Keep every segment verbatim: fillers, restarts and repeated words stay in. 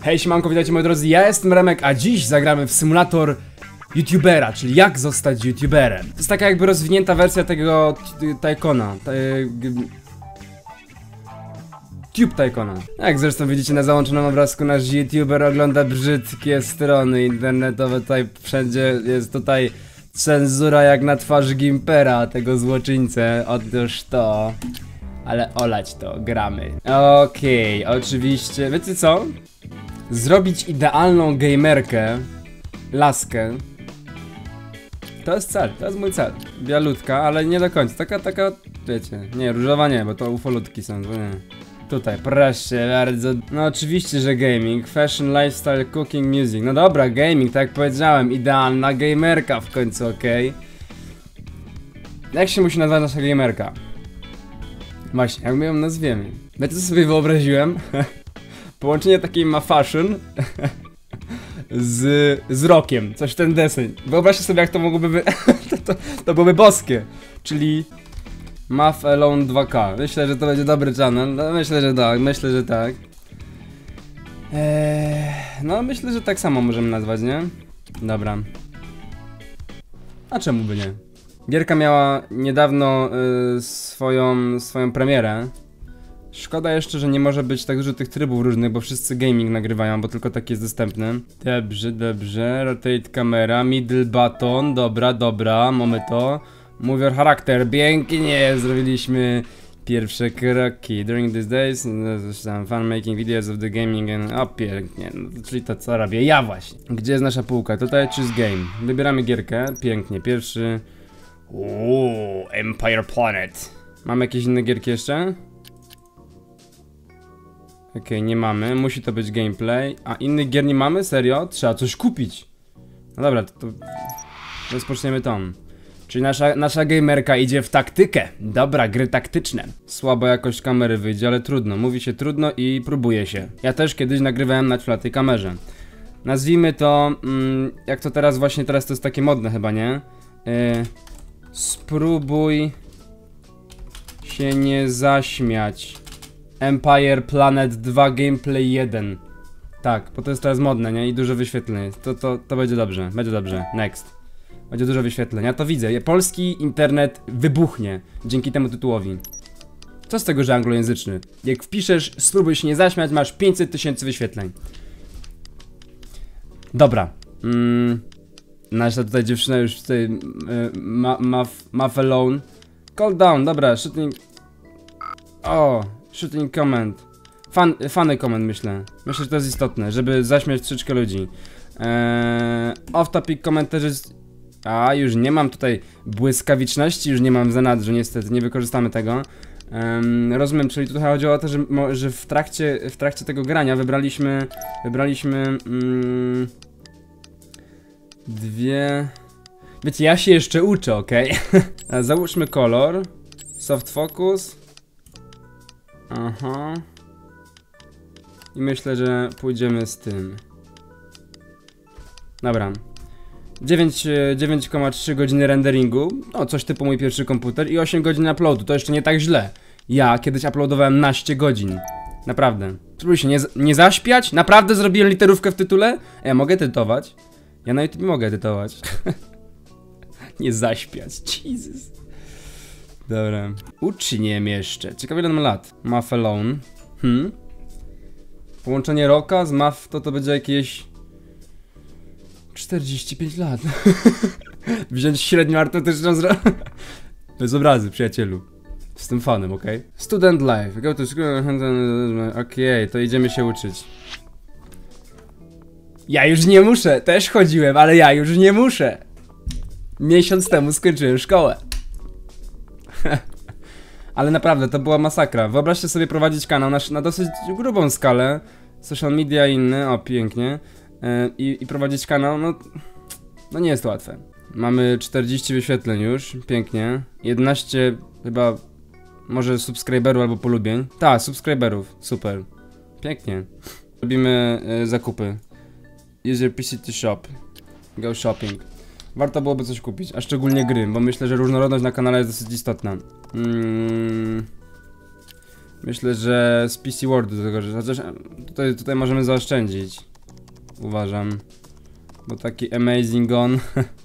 Hej, siemanko, witajcie moi drodzy, ja jestem Remek, a dziś zagramy w symulator YouTubera, czyli jak zostać YouTuberem. To jest taka jakby rozwinięta wersja tego Tycoona. Tube Tycoona. Jak zresztą widzicie na załączonym obrazku, nasz YouTuber ogląda brzydkie strony internetowe. Tutaj wszędzie jest tutaj cenzura jak na twarzy Gimpera, tego złoczyńcę. Otóż to. Ale olać to, gramy. Okej, okay, oczywiście. Wiecie co? Zrobić idealną gamerkę, laskę. To jest cel, to jest mój cel. Bialutka, ale nie do końca. Taka, taka, wiecie, nie, różowa nie, bo to ufolutki są, to nie. Tutaj, proszę bardzo. No oczywiście, że gaming, fashion, lifestyle, cooking, music. No dobra, gaming, tak jak powiedziałem, idealna gamerka w końcu, okej. Okay? Jak się musi nazwać nasza gamerka? Właśnie, jak my ją nazwiemy? Wiecie co sobie wyobraziłem? Połączenie takiej ma fashion z, z rockiem, coś w ten deseń. Wyobraźcie sobie, jak to mogłoby być. to, to, to byłoby boskie. Czyli Math Alone dwa K. Myślę, że to będzie dobry channel. No, myślę, że tak, myślę, że tak. Eee, no myślę, że tak samo możemy nazwać, nie? Dobra. A czemu by nie? Gierka miała niedawno y, swoją, swoją premierę. Szkoda jeszcze, że nie może być tak dużo tych trybów różnych, bo wszyscy gaming nagrywają, bo tylko taki jest dostępny. Dobrze, dobrze, rotate camera, middle button, dobra, dobra, mamy to. Move your character, pięknie, zrobiliśmy pierwsze kroki. During these days, some fun making videos of the gaming and... O, pięknie, no, czyli to co robię ja właśnie. Gdzie jest nasza półka? Tutaj choose game. Wybieramy gierkę, pięknie, pierwszy... Uuu, Empire Planet. Mamy jakieś inne gierki jeszcze? Okej, okay, nie mamy, musi to być gameplay. A innych gier nie mamy? Serio? Trzeba coś kupić. No dobra, to, to rozpoczniemy tą. Czyli nasza, nasza gamerka idzie w taktykę. Dobra, gry taktyczne. Słaba jakość kamery wyjdzie, ale trudno. Mówi się trudno i próbuje się. Ja też kiedyś nagrywałem na czwartej kamerze. Nazwijmy to, mm, jak to teraz właśnie, teraz to jest takie modne chyba, nie? Yy, spróbuj się nie zaśmiać. Empire Planet dwa Gameplay jeden. Tak, bo to jest teraz modne, nie? I dużo wyświetleń. To, to, to będzie dobrze, będzie dobrze. Next. Będzie dużo wyświetleń. Ja to widzę. Polski internet wybuchnie dzięki temu tytułowi. Co z tego, że anglojęzyczny? Jak wpiszesz, spróbuj się nie zaśmiać, masz pięćset tysięcy wyświetleń. Dobra. Mm. Nasza tutaj dziewczyna już tutaj... Math Alone. Call down, dobra, shooting... O, shooting comment. Fun, funny comment, myślę. Myślę, że to jest istotne, żeby zaśmiać troszeczkę ludzi. Eee, off topic komentarzy. A, już nie mam tutaj błyskawiczności, już nie mam w zanadrzu, niestety, nie wykorzystamy tego. Eee, rozumiem, czyli tutaj chodziło o to, że, że w, trakcie, w trakcie tego grania wybraliśmy, wybraliśmy mm, dwie... Wiecie, ja się jeszcze uczę, okej? Okay? Załóżmy kolor, soft focus. Aha. I myślę, że pójdziemy z tym. Dobra. dziewięć przecinek trzy godziny renderingu. No, coś typu mój pierwszy komputer. I osiem godzin uploadu. To jeszcze nie tak źle. Ja kiedyś uploadowałem naście godzin. Naprawdę. Spróbuj się nie, nie zaśpiać? Naprawdę zrobiłem literówkę w tytule? Ja mogę edytować. Ja na YouTube mogę edytować. Nie zaśpiać. Jesus. Dobra. Uczniem jeszcze. Ciekawe, ile on ma lat. Math Alone. Hmm. Połączenie rocka z math to to będzie jakieś... czterdzieści pięć lat. Wziąć średnią artystyczną zro... Bez obrazy, przyjacielu. Z tym fanem, ok? Student life. Go to school. Okej, okay, to idziemy się uczyć. Ja już nie muszę. Też chodziłem, ale ja już nie muszę. Miesiąc temu skończyłem szkołę. Ale naprawdę, to była masakra. Wyobraźcie sobie prowadzić kanał na, na dosyć grubą skalę. Social media i inne, o pięknie. Yy, i, I prowadzić kanał, no... No nie jest łatwe. Mamy czterdzieści wyświetleń już, pięknie. jedenaście chyba... Może subskryberów albo polubień. Tak, subskryberów, super. Pięknie. Robimy yy, zakupy. Use your P C to shop. Go shopping. Warto byłoby coś kupić, a szczególnie gry, bo myślę, że różnorodność na kanale jest dosyć istotna. Mm. Myślę, że z P C Worldu do tego, że chociaż tutaj, tutaj możemy zaoszczędzić. Uważam. Bo taki amazing on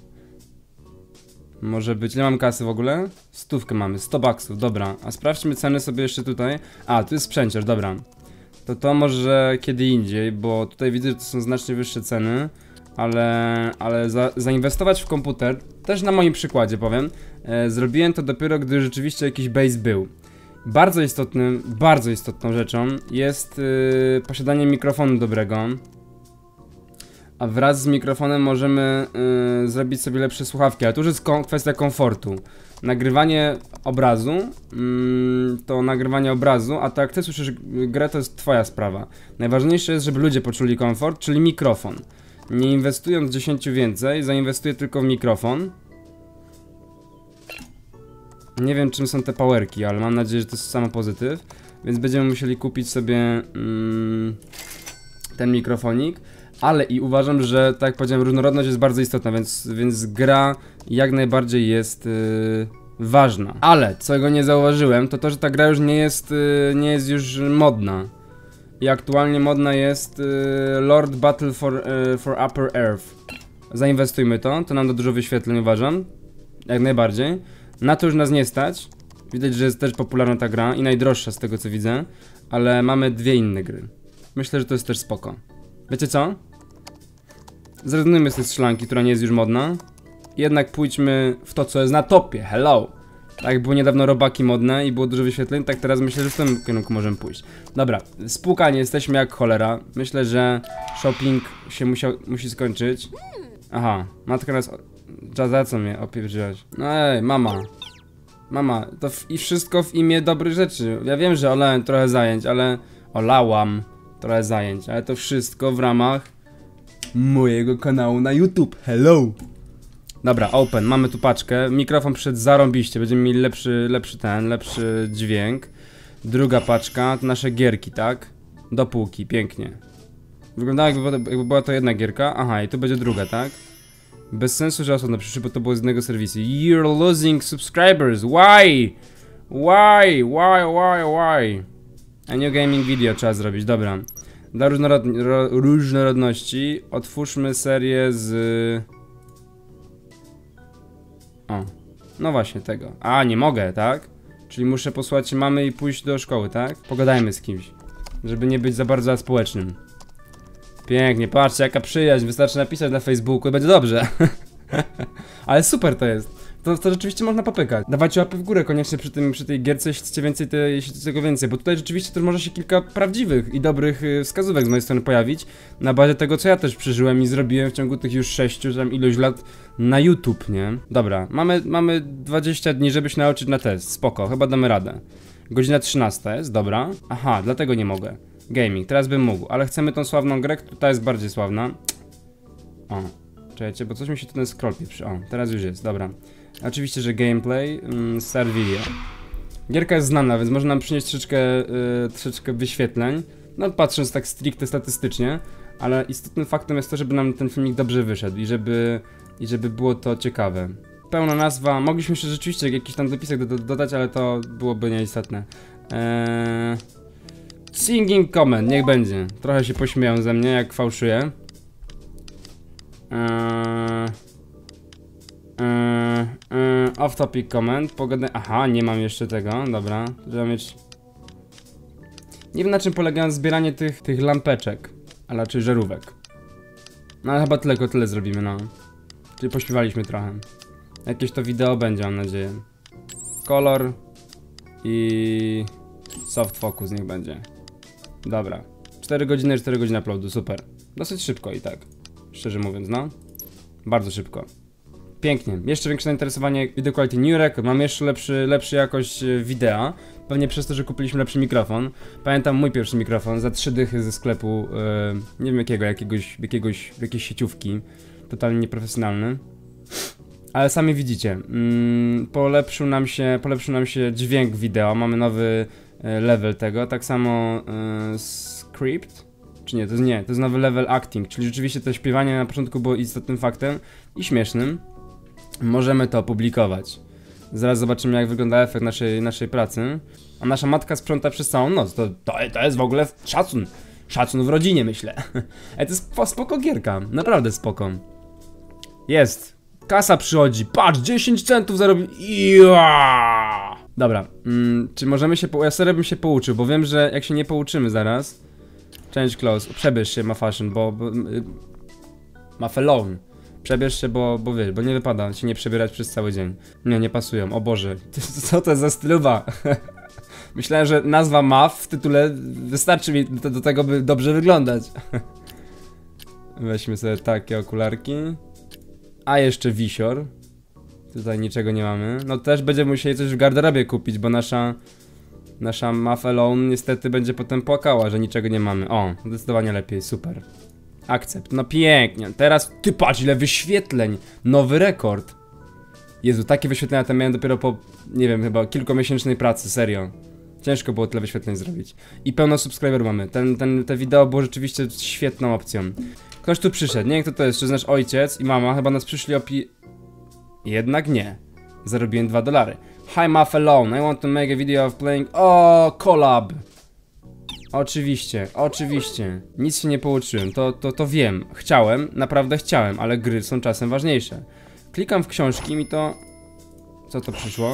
może być. Ile mam kasy w ogóle? Stówkę mamy, sto baksów, dobra. A sprawdźmy ceny sobie jeszcze tutaj. A, tu jest sprzęciarz, dobra. To to może kiedy indziej, bo tutaj widzę, że to są znacznie wyższe ceny. Ale, ale za, zainwestować w komputer, też na moim przykładzie powiem, e, zrobiłem to dopiero, gdy rzeczywiście jakiś base był. Bardzo istotnym, bardzo istotną rzeczą jest yy, posiadanie mikrofonu dobrego. A wraz z mikrofonem możemy yy, zrobić sobie lepsze słuchawki, ale to już jest kom kwestia komfortu. Nagrywanie obrazu, yy, to nagrywanie obrazu, a to jak ty słyszysz grę, to jest twoja sprawa. Najważniejsze jest, żeby ludzie poczuli komfort, czyli mikrofon. Nie inwestując dziesięć więcej, zainwestuję tylko w mikrofon. Nie wiem, czym są te powerki, ale mam nadzieję, że to jest samo pozytyw. Więc będziemy musieli kupić sobie mm, ten mikrofonik. Ale i uważam, że tak jak powiedziałem, różnorodność jest bardzo istotna, więc, więc gra jak najbardziej jest yy, ważna. Ale, czego nie zauważyłem, to to, że ta gra już nie jest, yy, nie jest już modna. I aktualnie modna jest yy, Lord Battle for, yy, for Upper Earth. Zainwestujmy to, to nam da dużo wyświetleń, uważam. Jak najbardziej. Na to już nas nie stać. Widać, że jest też popularna ta gra i najdroższa z tego co widzę. Ale mamy dwie inne gry. Myślę, że to jest też spoko. Wiecie co? Zrezygnujmy z tej strzelanki, która nie jest już modna. Jednak pójdźmy w to, co jest na topie. Hello! Tak jak było niedawno robaki modne i było dużo wyświetleń, tak teraz myślę, że w tym kierunku możemy pójść. Dobra, spłukani jesteśmy jak cholera. Myślę, że shopping się musiał, musi skończyć. Aha, matka nas... Za co mnie opierdziłaś? No ej, mama. Mama, to w, i wszystko w imię dobrych rzeczy. Ja wiem, że olałem trochę zajęć, ale... Olałam trochę zajęć, ale to wszystko w ramach mojego kanału na YouTube. Hello! Dobra, open, mamy tu paczkę. Mikrofon przyszedł zarąbiście, będziemy mieli lepszy, lepszy ten, lepszy dźwięk. Druga paczka, to nasze gierki, tak? Do półki, pięknie. Wyglądało jakby, jakby była to jedna gierka. Aha, i tu będzie druga, tak? Bez sensu, że osobno przyszły, bo to było z innego serwisu. You're losing subscribers, why? Why? Why? Why? Why? A new gaming video trzeba zrobić, dobra. Dla różnorod ro różnorodności otwórzmy serię z... O, no właśnie tego. A, nie mogę, tak? Czyli muszę posłać mamy i pójść do szkoły, tak? Pogadajmy z kimś, żeby nie być za bardzo społecznym. Pięknie, patrzcie jaka przyjaźń, wystarczy napisać na Facebooku i będzie dobrze. Ale super to jest. To, to rzeczywiście można popykać. Dawajcie łapy w górę koniecznie przy, tym, przy tej gierce, jeśli chcecie więcej, te, jeśli chcecie tego więcej. Bo tutaj rzeczywiście też może się kilka prawdziwych i dobrych y, wskazówek z mojej strony pojawić. Na bazie tego, co ja też przeżyłem i zrobiłem w ciągu tych już sześciu, tam ilość lat na YouTube, nie? Dobra, mamy, mamy dwadzieścia dni, żeby się nauczyć na test. Spoko, chyba damy radę. Godzina trzynasta jest, dobra. Aha, dlatego nie mogę. Gaming, teraz bym mógł, ale chcemy tą sławną grę, ta jest bardziej sławna. O, czekajcie, bo coś mi się tu ten scroll pieprzy. O, teraz już jest, dobra. Oczywiście, że gameplay, mm, start video. Gierka jest znana, więc może nam przynieść troszeczkę, yy, troszeczkę wyświetleń. No patrząc tak stricte statystycznie. Ale istotnym faktem jest to, żeby nam ten filmik dobrze wyszedł i żeby, i żeby było to ciekawe. Pełna nazwa, mogliśmy jeszcze rzeczywiście jakiś tam dopisek do, do, dodać, ale to byłoby nieistotne. Eee... Singing comment, niech będzie. Trochę się pośmieją ze mnie, jak fałszuję. Eee... Eee... Eee... Off topic comment, pogadaj... Aha, nie mam jeszcze tego, dobra. Trzeba mieć... Nie wiem na czym polega zbieranie tych, tych lampeczek, a raczej żarówek. No ale chyba tylko tyle zrobimy, no. Czyli pośpiewaliśmy trochę. Jakieś to wideo będzie, mam nadzieję. Kolor i soft focus niech będzie. Dobra. cztery godziny, cztery godziny uploadu, super. Dosyć szybko i tak. Szczerze mówiąc, no. Bardzo szybko. Pięknie. Jeszcze większe zainteresowanie video quality new record. Mam jeszcze lepszy, lepszy jakość wideo. Pewnie przez to, że kupiliśmy lepszy mikrofon. Pamiętam mój pierwszy mikrofon za trzy dychy ze sklepu, yy, nie wiem jakiego, jakiegoś, jakiegoś, jakiejś sieciówki. Totalnie nieprofesjonalny. Ale sami widzicie, mm, polepszył nam się, polepszył nam się dźwięk wideo. Mamy nowy y, level tego. Tak samo y, script. Czy nie, to jest nie, to jest nowy level acting. Czyli rzeczywiście to śpiewanie na początku było istotnym faktem i śmiesznym. Możemy to opublikować. Zaraz zobaczymy, jak wygląda efekt naszej, naszej pracy. A nasza matka sprząta przez całą noc. To, to, to jest w ogóle szacun. Szacun w rodzinie, myślę. Ej, to jest spoko gierka. Naprawdę spoko. Jest. Kasa przychodzi. Patrz, dziesięć centów zarobi. Iaa! Dobra. Mm, czy możemy się... Po... Ja serio bym się pouczył, bo wiem, że jak się nie pouczymy zaraz... Change clothes. Przebierz się, ma fashion, bo... bo y, ma fellow. Przebierz się, bo, bo wiesz, bo nie wypada się nie przebierać przez cały dzień. Nie, nie pasują, o Boże. Co to jest za stylowa? Myślałem, że nazwa M A F w tytule wystarczy mi do, do tego, by dobrze wyglądać. Weźmy sobie takie okularki. A jeszcze wisior. Tutaj niczego nie mamy. No też będziemy musieli coś w garderobie kupić, bo nasza... Nasza M A F Alone niestety będzie potem płakała, że niczego nie mamy. O, zdecydowanie lepiej, super. Akcept, no pięknie. Teraz, ty patrz ile wyświetleń. Nowy rekord. Jezu, takie wyświetlenia tam miałem dopiero po, nie wiem, chyba kilkumiesięcznej pracy, serio. Ciężko było tyle wyświetleń zrobić. I pełno subskryberów mamy. Ten, ten, te wideo było rzeczywiście świetną opcją. Ktoś tu przyszedł, nie wiem kto to jest, czy znasz ojciec i mama, chyba nas przyszli opi... Jednak nie. Zarobiłem dwa dolary. Hi M A F Alone, I want to make a video of playing... O, collab! Oczywiście, oczywiście. Nic się nie pouczyłem, to, to, to wiem. Chciałem, naprawdę chciałem, ale gry są czasem ważniejsze. Klikam w książki i mi to... Co to przyszło?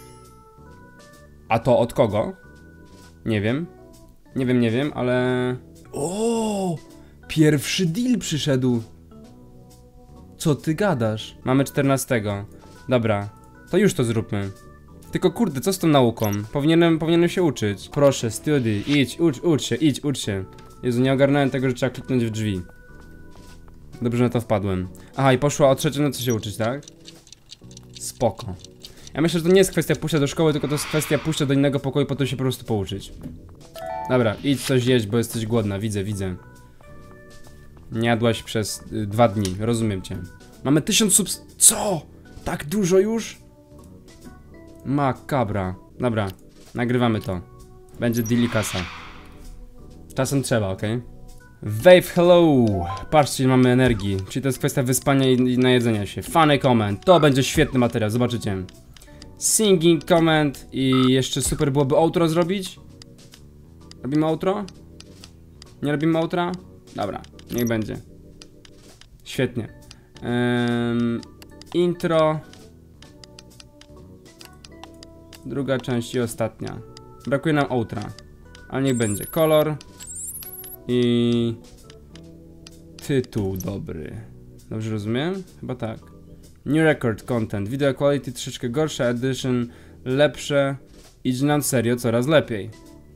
A to od kogo? Nie wiem. Nie wiem, nie wiem, ale... O, pierwszy deal przyszedł. Co ty gadasz? Mamy czternastego. Dobra, to już to zróbmy. Tylko kurde, co z tą nauką? Powinienem, powinienem się uczyć. Proszę, study, idź, ucz, ucz się, idź, ucz się. Jezu, nie ogarnąłem tego, że trzeba kliknąć w drzwi. Dobrze, że na to wpadłem. Aha, i poszła o trzeciej nocy się uczyć, tak? Spoko. Ja myślę, że to nie jest kwestia pójścia do szkoły, tylko to jest kwestia pójścia do innego pokoju, po to się po prostu pouczyć. Dobra, idź coś jeść, bo jesteś głodna, widzę, widzę. Nie jadłaś przez y, dwa dni, rozumiem cię. Mamy tysiąc subs... Co? Tak dużo już? Makabra. Dobra, nagrywamy to. Będzie deal kasa. Czasem trzeba, okej? Okay? Wave hello! Patrzcie, ile mamy energii. Czyli to jest kwestia wyspania i, i najedzenia się. Funny comment. To będzie świetny materiał, zobaczycie. Singing comment. I jeszcze super byłoby outro zrobić. Robimy outro? Nie robimy outra? Dobra, niech będzie. Świetnie. Um, intro. Druga część i ostatnia. Brakuje nam outra. Ale niech będzie. Kolor. I... tytuł dobry. Dobrze rozumiem? Chyba tak. New record content. Video quality troszeczkę gorsza. Edition lepsze. Idzie nam serio coraz lepiej.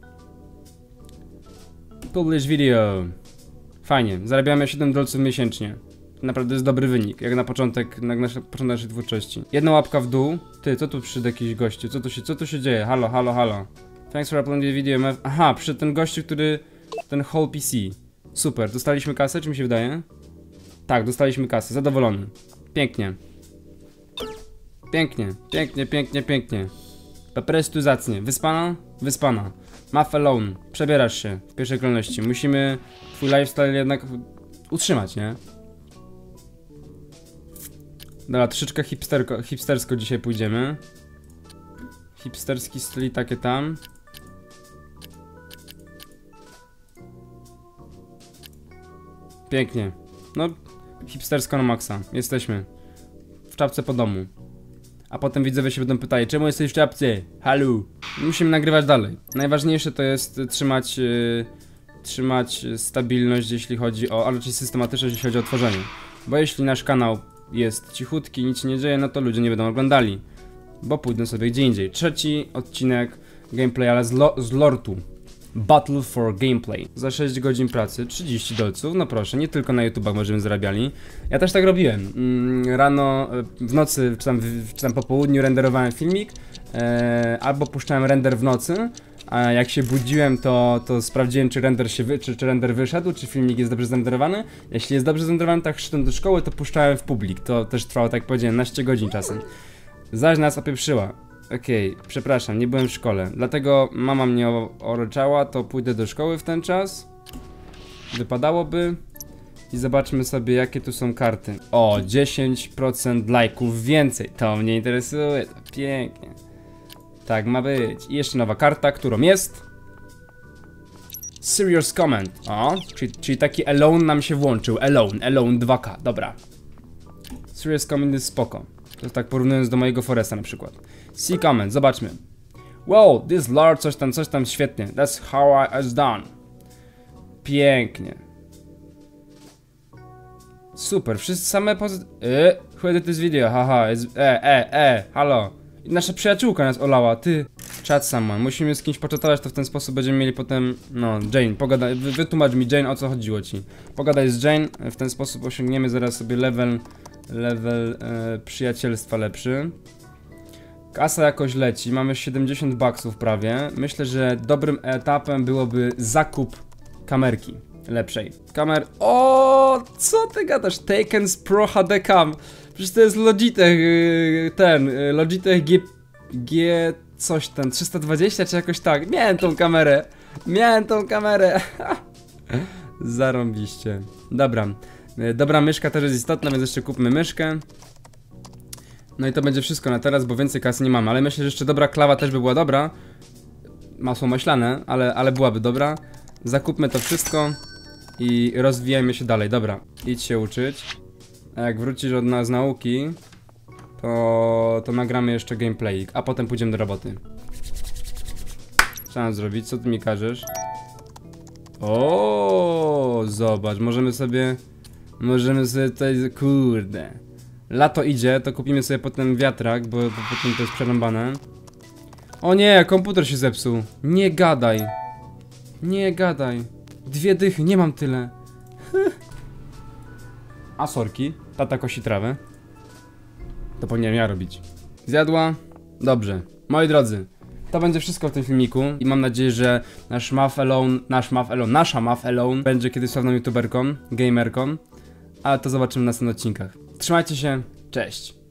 Publish video. Fajnie. Zarabiamy siedem dolców miesięcznie. Naprawdę jest dobry wynik, jak na początek, na, na początek naszej twórczości. Jedna łapka w dół. Ty, co tu przyszedł jakiś gościu? Co tu się, co tu się dzieje? Halo, halo, halo. Thanks for uploading the video. Aha, przyszedł ten gościu, który... Ten whole P C. Super, dostaliśmy kasę, czy mi się wydaje? Tak, dostaliśmy kasę, zadowolony. Pięknie. Pięknie, pięknie, pięknie, pięknie. Po prostu zacnie. Wyspana? Wyspana. M A F Alone. Przebierasz się w pierwszej kolejności. Musimy twój lifestyle jednak utrzymać, nie? Dobra, troszeczkę hipsterko, hipstersko dzisiaj pójdziemy. Hipsterski styl i takie tam. Pięknie. No, hipstersko na maksa. Jesteśmy. W czapce po domu. A potem widzowie się będą pytali, czemu jesteś w czapce? Halu. Musimy nagrywać dalej. Najważniejsze to jest trzymać... Yy, trzymać stabilność, jeśli chodzi o... ale raczej systematyczność, jeśli chodzi o tworzenie. Bo jeśli nasz kanał jest cichutki, nic się nie dzieje, no to ludzie nie będą oglądali. Bo pójdą sobie gdzie indziej. Trzeci odcinek gameplay, ale z, lo z lortu. Battle for Gameplay. Za sześć godzin pracy, trzydzieści dolców, no proszę, nie tylko na YouTubach możemy zarabiali. Ja też tak robiłem. Mm, rano, w nocy, czy tam, w, czy tam po południu renderowałem filmik, e, albo puszczałem render w nocy, a jak się budziłem, to, to sprawdziłem, czy render się wy, czy, czy render wyszedł, czy filmik jest dobrze zrenderowany. Jeśli jest dobrze zrenderowany, tak szedłem do szkoły, to puszczałem w publik. To też trwało, tak jak powiedziałem, jedenaście godzin czasem. Zaś nas opieprzyła. Okej, okay, przepraszam, nie byłem w szkole. Dlatego mama mnie oryczała, to pójdę do szkoły w ten czas. Wypadałoby. I zobaczmy sobie, jakie tu są karty. O, dziesięć procent lajków więcej. To mnie interesuje, to pięknie. Tak ma być. I jeszcze nowa karta, którą jest Serious Comment. O, czyli, czyli taki Alone nam się włączył. Alone, Alone dwa K, dobra. Serious Comment jest spoko. To tak porównując do mojego Foresta na przykład. See comment, zobaczmy. Wow, this lord, coś tam, coś tam, świetnie. That's how I was done. Pięknie. Super, wszyscy same pozy... Eee, who did this video? Haha, jest... E, e, e, halo. Nasza przyjaciółka nas olała, ty. Chat someone, musimy z kimś poczatować, to w ten sposób będziemy mieli potem... No, Jane, pogadaj, wy, wytłumacz mi Jane, o co chodziło ci. Pogadaj z Jane, w ten sposób osiągniemy zaraz sobie level... Level e, przyjacielstwa lepszy. Kasa jakoś leci, mamy siedemdziesiąt baksów prawie. Myślę, że dobrym etapem byłoby zakup kamerki lepszej. Kamer... O, co ty gadasz? Taken's Pro H D Cam. Przecież to jest Logitech, ten, Logitech G... G... coś ten, trzysta dwadzieścia czy jakoś tak. Miałem tą kamerę. Miałem tą kamerę. Zarąbiście. Dobra. Dobra myszka też jest istotna, więc jeszcze kupmy myszkę. No i to będzie wszystko na teraz, bo więcej kasy nie mamy. Ale myślę, że jeszcze dobra klawa też by była dobra. Masło maślane, ale, ale byłaby dobra. Zakupmy to wszystko i rozwijajmy się dalej. Dobra, idź się uczyć. A jak wrócisz od nas z nauki, to, to nagramy jeszcze gameplay, a potem pójdziemy do roboty. Co mam zrobić? Co ty mi każesz? O, zobacz, możemy sobie... Możemy sobie tutaj... Kurde. Lato idzie, to kupimy sobie potem wiatrak, bo, bo potem to jest przerąbane. O nie, komputer się zepsuł. Nie gadaj. Nie gadaj. Dwie dychy, nie mam tyle. A sorki, tata kosi trawę. To powinienem ja robić. Zjadła? Dobrze. Moi drodzy, to będzie wszystko w tym filmiku i mam nadzieję, że nasz Muff Alone, nasz Muff Alone, nasza Muff Alone będzie kiedyś sławną youtuberką, gamerką. Ale to zobaczymy w następnych odcinkach. Trzymajcie się, cześć!